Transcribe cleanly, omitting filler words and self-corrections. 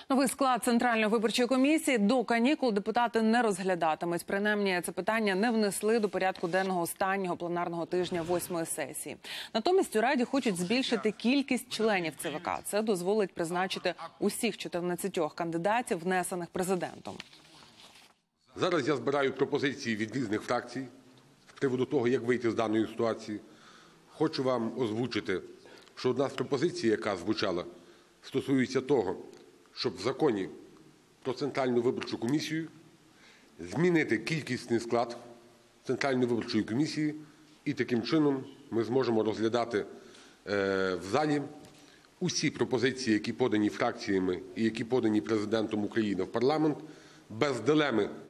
Новий склад Центральної виборчої комісії до канікул депутати не розглядатимуть. Принаймні, це питання не внесли до порядку денного останнього пленарного тижня 8-ї сесії. Натомість у Раді хочуть збільшити кількість членів ЦВК. Це дозволить призначити усіх 14 кандидатів, внесених президентом. Зараз я збираю пропозиції від різних фракцій з приводу того, як вийти з даної ситуації. Хочу вам озвучити, що одна з пропозицій, яка звучала, стосується того, щоб в Законі про Центральну виборчу комісію змінити кількісний склад Центральної виборчої комісії, і таким чином ми зможемо розглядати в залі усі пропозиції, які подані фракціями і які подані Президентом України в парламент, без дилеми